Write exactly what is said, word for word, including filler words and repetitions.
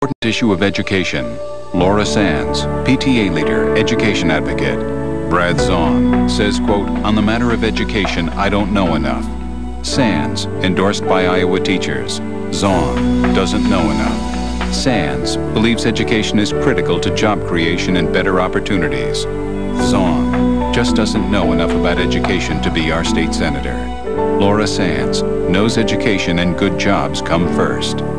Important issue of education. Laura Sands, P T A leader, education advocate. Brad Zaun says, quote, on the matter of education, I don't know enough. Sands, endorsed by Iowa teachers. Zaun doesn't know enough. Sands believes education is critical to job creation and better opportunities. Zaun just doesn't know enough about education to be our state senator. Laura Sands knows education and good jobs come first.